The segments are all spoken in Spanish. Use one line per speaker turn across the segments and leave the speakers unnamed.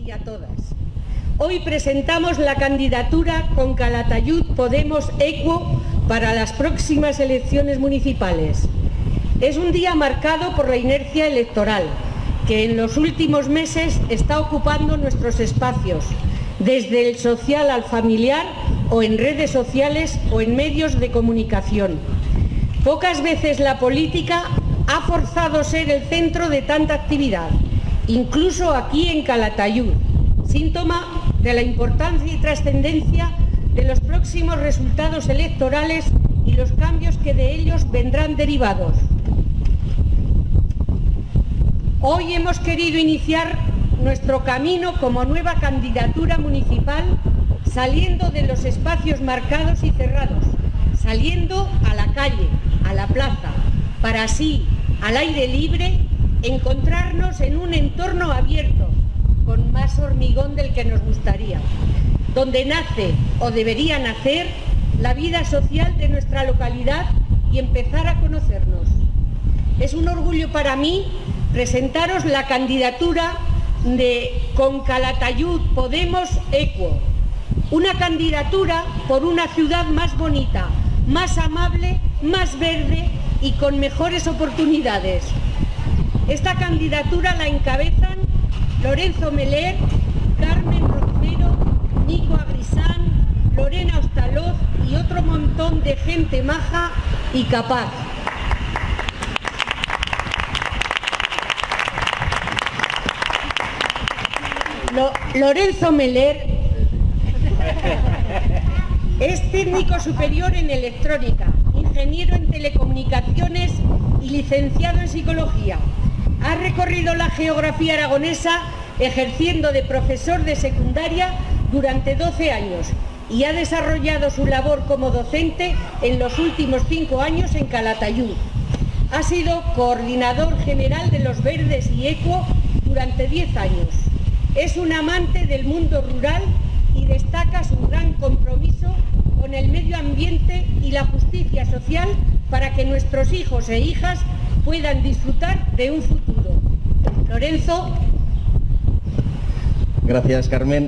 y a todas. Hoy presentamos la candidatura con Calatayud Podemos Equo para las próximas elecciones municipales. Es un día marcado por la inercia electoral, que en los últimos meses está ocupando nuestros espacios, desde el social al familiar o en redes sociales o en medios de comunicación. Pocas veces la política ha forzado ser el centro de tanta actividad, incluso aquí en Calatayud, síntoma de la importancia y trascendencia de los próximos resultados electorales y los cambios que de ellos vendrán derivados. Hoy hemos querido iniciar nuestro camino como nueva candidatura municipal, saliendo de los espacios marcados y cerrados, saliendo a la calle, a la plaza, para así, al aire libre, encontrarnos en un entorno abierto, con más hormigón del que nos gustaría, donde nace o debería nacer la vida social de nuestra localidad y empezar a conocernos. Es un orgullo para mí presentaros la candidatura de Con Calatayud Podemos Equo, una candidatura por una ciudad más bonita, más amable, más verde y con mejores oportunidades. Esta candidatura la encabezan Lorenzo Meler, Carmen Roncero, Nico Agrisán, Lorena Ostaloz y otro montón de gente maja y capaz. Lorenzo Meler es técnico superior en electrónica, ingeniero en telecomunicaciones y licenciado en psicología. Ha recorrido la geografía aragonesa ejerciendo de profesor de secundaria durante 12 años y ha desarrollado su labor como docente en los últimos 5 años en Calatayud. Ha sido coordinador general de Los Verdes y Equo durante 10 años. Es un amante del mundo rural y destaca su gran compromiso con el medio ambiente y la justicia social para que nuestros hijos e hijas puedan disfrutar de un futuro. Lorenzo.
Gracias, Carmen.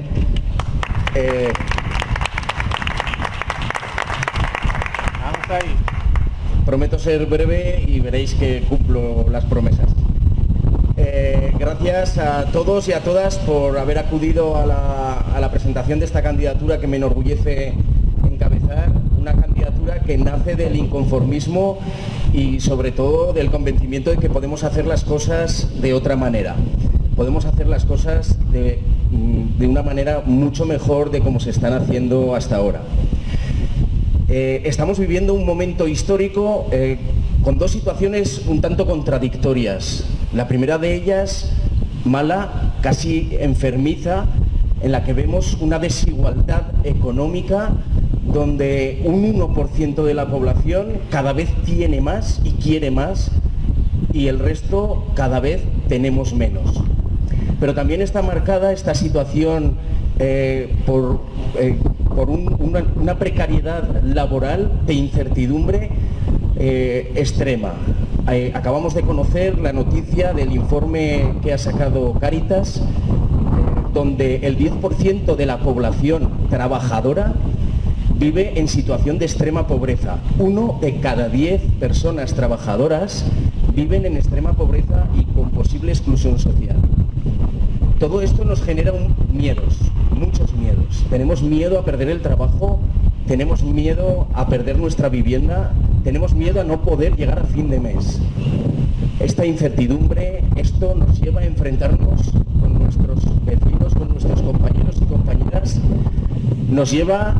Vamos ahí.
Prometo ser breve y veréis que cumplo las promesas. Gracias a todos y a todas por haber acudido a la presentación de esta candidatura que me enorgullece encabezar, una candidatura que nace del inconformismo y sobre todo del convencimiento de que podemos hacer las cosas de otra manera. Podemos hacer las cosas de una manera mucho mejor de como se están haciendo hasta ahora. Estamos viviendo un momento histórico con dos situaciones un tanto contradictorias. La primera de ellas, mala, casi enfermiza, en la que vemos una desigualdad económica donde un 1% de la población cada vez tiene más y quiere más y el resto cada vez tenemos menos. Pero también está marcada esta situación por una precariedad laboral de incertidumbre extrema. Acabamos de conocer la noticia del informe que ha sacado Cáritas, donde el 10% de la población trabajadora vive en situación de extrema pobreza. 1 de cada 10 personas trabajadoras viven en extrema pobreza y con posible exclusión social. Todo esto nos genera miedos, muchos miedos. Tenemos miedo a perder el trabajo, tenemos miedo a perder nuestra vivienda, tenemos miedo a no poder llegar a fin de mes. Esta incertidumbre, esto nos lleva a enfrentarnos con nuestros vecinos, con nuestros compañeros y compañeras, nos lleva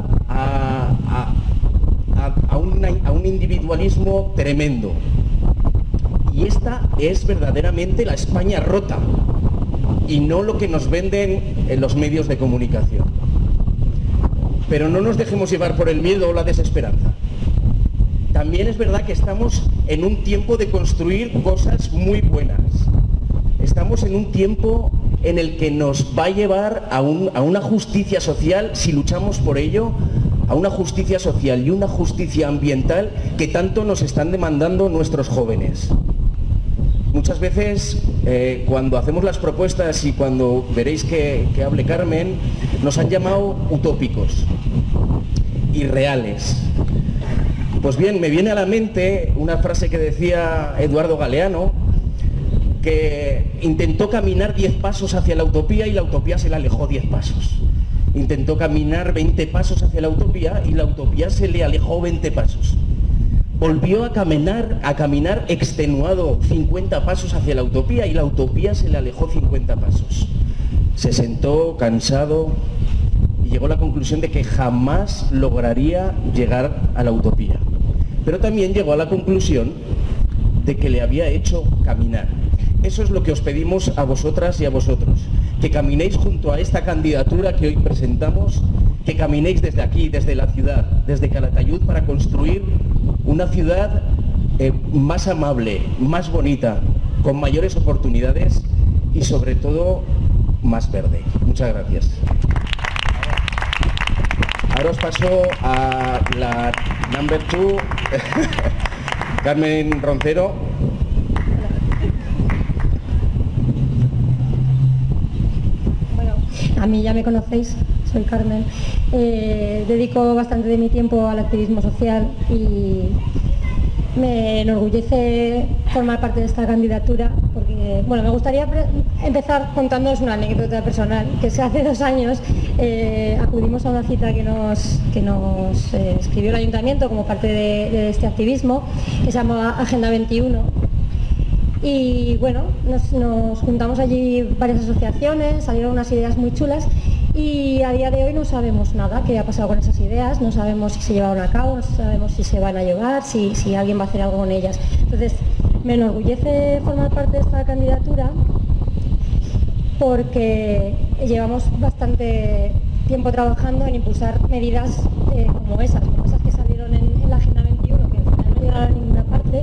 a un individualismo tremendo. Y esta es verdaderamente la España rota y no lo que nos venden en los medios de comunicación. Pero no nos dejemos llevar por el miedo o la desesperanza. También es verdad que estamos en un tiempo de construir cosas muy buenas. Estamos en un tiempo en el que nos va a llevar a una justicia social, si luchamos por ello, a una justicia social y una justicia ambiental que tanto nos están demandando nuestros jóvenes. muchas veces cuando hacemos las propuestas y cuando veréis que hable Carmen, nos han llamado utópicos, irreales. Pues bien, me viene a la mente una frase que decía Eduardo Galeano, que intentó caminar 10 pasos hacia la utopía y la utopía se le alejó 10 pasos. Intentó caminar 20 pasos hacia la utopía y la utopía se le alejó 20 pasos. Volvió a caminar extenuado 50 pasos hacia la utopía y la utopía se le alejó 50 pasos. Se sentó cansado y llegó a la conclusión de que jamás lograría llegar a la utopía. Pero también llegó a la conclusión de que le había hecho caminar. Eso es lo que os pedimos a vosotras y a vosotros, que caminéis junto a esta candidatura que hoy presentamos, que caminéis desde aquí, desde la ciudad, desde Calatayud, para construir una ciudad más amable, más bonita, con mayores oportunidades y sobre todo más verde. Muchas gracias. Ahora os paso a la number 2, Carmen Roncero.
Bueno, a mí ya me conocéis, soy Carmen. Dedico bastante de mi tiempo al activismo social y me enorgullece formar parte de esta candidatura porque, bueno, me gustaría empezar contándoos una anécdota personal, que es que hace 2 años acudimos a una cita que nos escribió el ayuntamiento como parte de este activismo, que se llama Agenda 21. Y bueno, nos juntamos allí varias asociaciones, salieron unas ideas muy chulas y a día de hoy no sabemos nada qué ha pasado con esas ideas, no sabemos si se llevaron a cabo, no sabemos si se van a llevar, si alguien va a hacer algo con ellas. Entonces, me enorgullece formar parte de esta candidatura porque llevamos bastante tiempo trabajando en impulsar medidas como esas que salieron en la Agenda 21, que al final no llegaron a ninguna parte.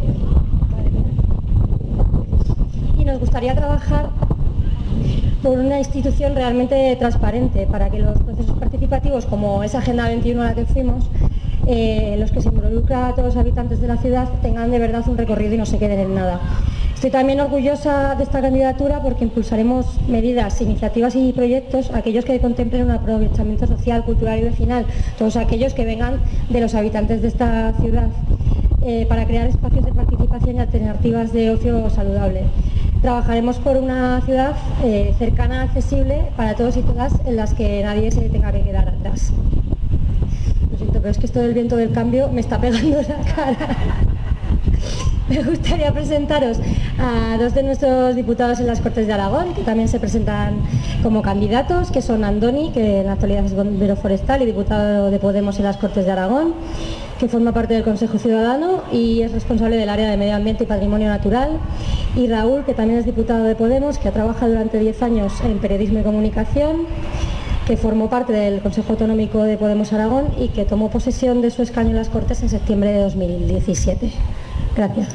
Y nos gustaría trabajar por una institución realmente transparente para que los procesos participativos, como esa Agenda 21 a la que fuimos, los que se involucran a todos los habitantes de la ciudad, tengan de verdad un recorrido y no se queden en nada. Estoy también orgullosa de esta candidatura porque impulsaremos medidas, iniciativas y proyectos, aquellos que contemplen un aprovechamiento social, cultural y vecinal, todos aquellos que vengan de los habitantes de esta ciudad, para crear espacios de participación y alternativas de ocio saludable. Trabajaremos por una ciudad cercana, accesible para todos y todas, en las que nadie se tenga que quedar atrás. Lo siento, pero es que esto del viento del cambio me está pegando en la cara. Me gustaría presentaros a 2 de nuestros diputados en las Cortes de Aragón, que también se presentan como candidatos, que son Andoni, que en la actualidad es bombero forestal y diputado de Podemos en las Cortes de Aragón, que forma parte del Consejo Ciudadano y es responsable del área de Medio Ambiente y Patrimonio Natural, y Raúl, que también es diputado de Podemos, que ha trabajado durante 10 años en periodismo y comunicación, que formó parte del Consejo Autonómico de Podemos Aragón y que tomó posesión de su escaño en las Cortes en septiembre de 2017. Gracias.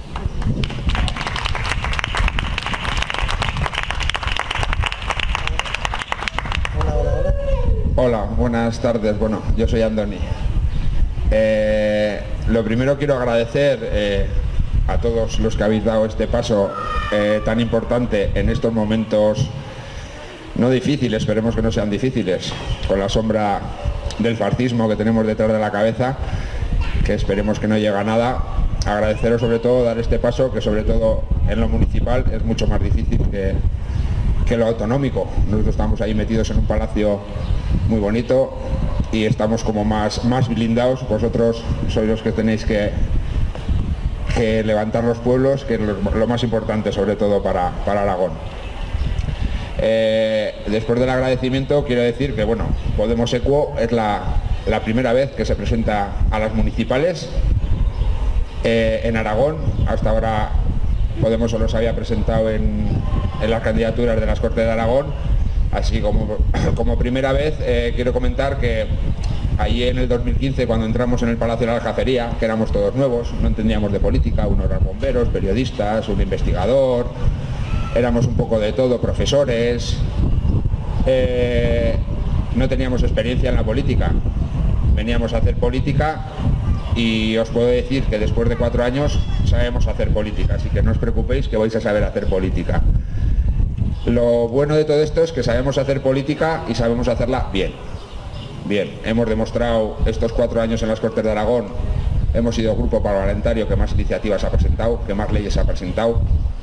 Hola, buenas tardes. Bueno, yo soy Andoni. Lo primero quiero agradecer a todos los que habéis dado este paso tan importante en estos momentos no difíciles, esperemos que no sean difíciles, con la sombra del fascismo que tenemos detrás de la cabeza, que esperemos que no llegue a nada. Agradeceros sobre todo dar este paso, que sobre todo en lo municipal es mucho más difícil que lo autonómico. Nosotros estamos ahí metidos en un palacio muy bonito y estamos como más blindados. Vosotros sois los que tenéis que levantar los pueblos, que es lo más importante sobre todo para Aragón. Después del agradecimiento quiero decir que bueno, Podemos Equo es la primera vez que se presenta a las municipales en Aragón. Hasta ahora Podemos solo se había presentado en las candidaturas de las Cortes de Aragón, así como primera vez. Quiero comentar que allí en el 2015, cuando entramos en el Palacio de la Aljafería, que éramos todos nuevos, no entendíamos de política, unos eran bomberos, periodistas, un investigador, éramos un poco de todo, profesores, no teníamos experiencia en la política, veníamos a hacer política y os puedo decir que después de 4 años sabemos hacer política, así que no os preocupéis que vais a saber hacer política. Lo bueno de todo esto es que sabemos hacer política y sabemos hacerla bien. Bien, hemos demostrado estos 4 años en las Cortes de Aragón, hemos sido el grupo parlamentario que más iniciativas ha presentado, que más leyes ha presentado.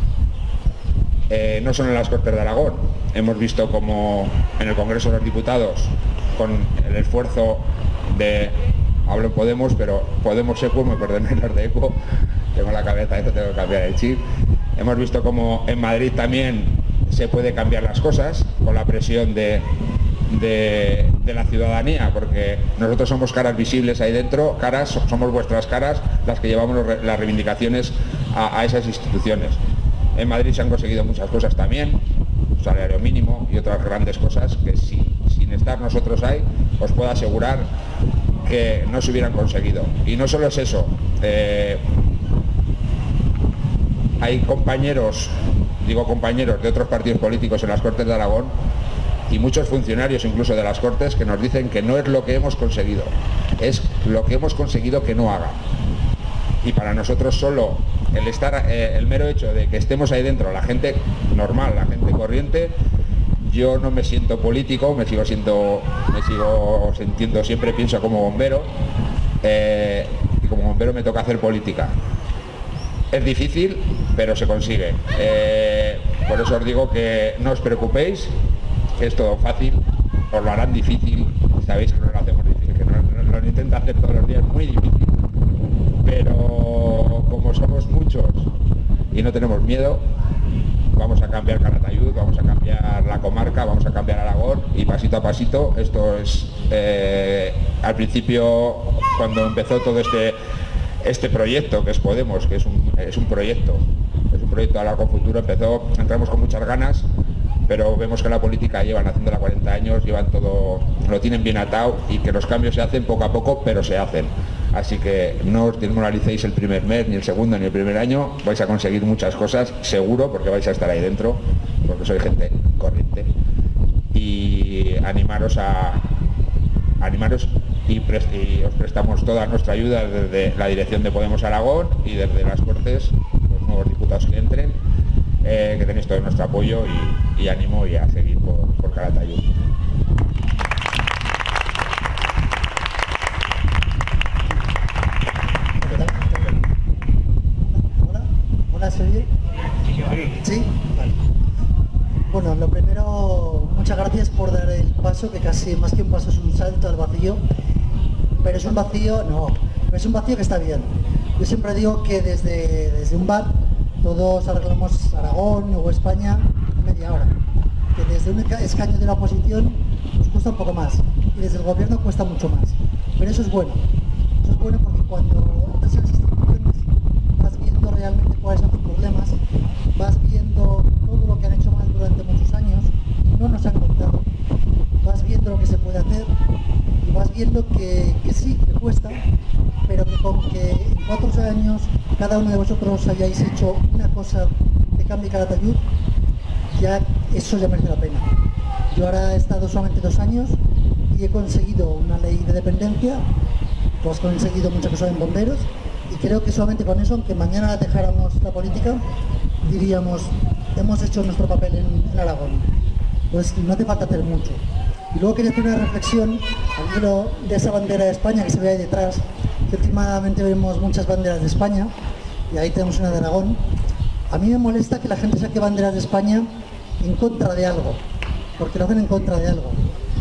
No solo en las Cortes de Aragón, hemos visto como en el Congreso de los Diputados, con el esfuerzo de, hablo en Podemos, pero Podemos ECO, me perdonen los de ECO, tengo la cabeza, esto tengo que cambiar el chip. Hemos visto como en Madrid también se puede cambiar las cosas con la presión de la ciudadanía, porque nosotros somos caras visibles ahí dentro, somos vuestras caras las que llevamos las reivindicaciones a esas instituciones. En Madrid se han conseguido muchas cosas también, salario mínimo y otras grandes cosas que sin estar nosotros ahí, os puedo asegurar que no se hubieran conseguido. Y no solo es eso, hay compañeros, digo compañeros de otros partidos políticos en las Cortes de Aragón y muchos funcionarios incluso de las Cortes que nos dicen que no es lo que hemos conseguido, es lo que hemos conseguido que no hagan. Y para nosotros solo el mero hecho de que estemos ahí dentro, la gente normal, la gente corriente, yo no me siento político, me sigo sintiendo, siempre pienso como bombero, y como bombero me toca hacer política. Es difícil, pero se consigue. Por eso os digo que no os preocupéis, que es todo fácil, os lo harán difícil, sabéis que no lo hacemos difícil, que no lo intenta hacer todos los días muy difícil. Pero como somos muchos y no tenemos miedo, vamos a cambiar Calatayud, vamos a cambiar la comarca, vamos a cambiar Aragón y pasito a pasito. Esto es, al principio, cuando empezó todo este proyecto que es Podemos, que es un proyecto a largo futuro, entramos con muchas ganas, pero vemos que la política llevan haciéndola 40 años, llevan todo, lo tienen bien atado y que los cambios se hacen poco a poco, pero se hacen. Así que no os desmoralicéis el primer mes, ni el segundo, ni el primer año, vais a conseguir muchas cosas, seguro, porque vais a estar ahí dentro, porque sois gente corriente. Y animaros y os prestamos toda nuestra ayuda desde la dirección de Podemos Aragón y desde las Cortes, los nuevos diputados que entren, que tenéis todo nuestro apoyo y ánimo y a seguir por Calatayud.
¿Se oye? ¿Sí? Vale. Bueno, lo primero, muchas gracias por dar el paso, que casi más que un paso es un salto al vacío, pero es un vacío, no, pero es un vacío que está bien. Yo siempre digo que desde un bar todos arreglamos Aragón o España en media hora, que desde un escaño de la oposición nos cuesta un poco más y desde el gobierno cuesta mucho más, pero eso es bueno porque cuando entras en las instituciones vas viendo realmente cuáles son tus problemas, vas viendo todo lo que han hecho mal durante muchos años y no nos han contado, vas viendo lo que se puede hacer y vas viendo que sí, que cuesta, pero que con que en 4 años cada uno de vosotros hayáis hecho una cosa que cambie Calatayud, ya eso ya merece la pena. Yo ahora he estado solamente 2 años y he conseguido una ley de dependencia, tú has conseguido muchas cosas en bomberos, y creo que solamente con eso, aunque mañana dejáramos la política, diríamos, hemos hecho nuestro papel en Aragón. Pues no hace falta hacer mucho. Y luego quería hacer una reflexión al hilo de esa bandera de España que se ve ahí detrás, que últimamente vemos muchas banderas de España, y ahí tenemos una de Aragón. A mí me molesta que la gente saque banderas de España en contra de algo, porque lo hacen en contra de algo.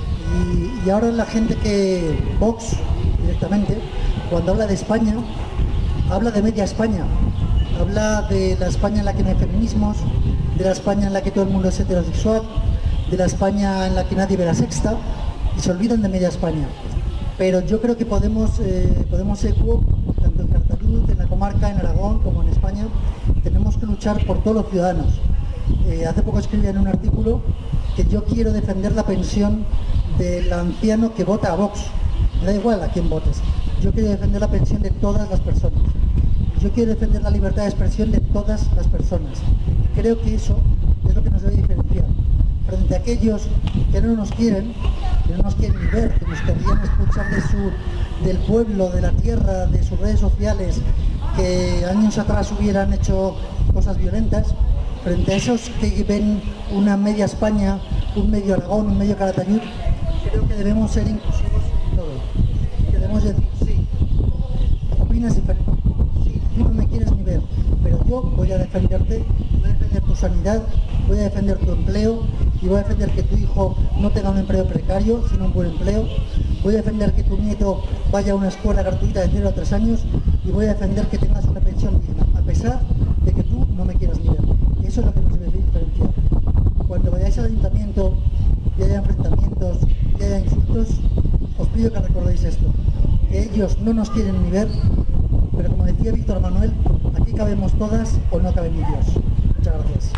Y ahora la gente que, Vox directamente, cuando habla de España, habla de media España, habla de la España en la que no hay feminismos, de la España en la que todo el mundo es heterosexual, de la España en la que nadie ve la sexta, y se olvidan de media España. Pero yo creo que Podemos ECO, tanto en Calatayud, en la comarca, en Aragón, como en España, tenemos que luchar por todos los ciudadanos. Hace poco escribí en un artículo que yo quiero defender la pensión del anciano que vota a Vox. Me da igual a quién votes. Yo quiero defender la pensión de todas las personas. Yo quiero defender la libertad de expresión de todas las personas. Creo que eso es lo que nos debe diferenciar. Frente a aquellos que no nos quieren, que no nos quieren ni ver, que nos querían expulsar del pueblo, de la tierra, de sus redes sociales, que años atrás hubieran hecho cosas violentas, frente a esos que ven una media España, un medio Aragón, un medio Calatayud, creo que debemos ser inclusivos en todo. Que debemos decir, sí, opinas diferente, sí, tú no me quieres ni ver, pero yo voy a defenderte, voy a defender tu sanidad, voy a defender tu empleo y voy a defender que tu hijo no tenga un empleo precario, sino un buen empleo. Voy a defender que tu nieto vaya a una escuela gratuita de 0 a 3 años y voy a defender que tengas una pensión digna, a pesar de que tú no me quieras ni ver. Eso es lo que nos debe diferenciar. Cuando vayáis al ayuntamiento y haya enfrentamientos y haya insultos, os pido que recordéis esto, que ellos no nos quieren ni ver, pero como decía Víctor Manuel, aquí cabemos todas o no cabe ni Dios. Muchas gracias.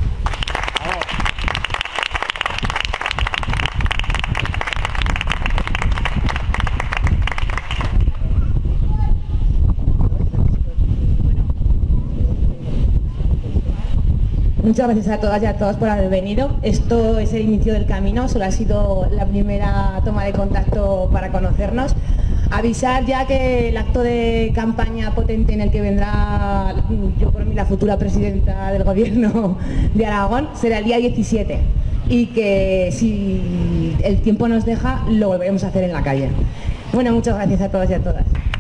Muchas gracias a todas y a todos por haber venido. Esto es el inicio del camino, solo ha sido la primera toma de contacto para conocernos. Avisar ya que el acto de campaña potente en el que vendrá, yo por mí, la futura presidenta del gobierno de Aragón, será el día 17 y que si el tiempo nos deja lo volveremos a hacer en la calle. Bueno, muchas gracias a todos y a todas.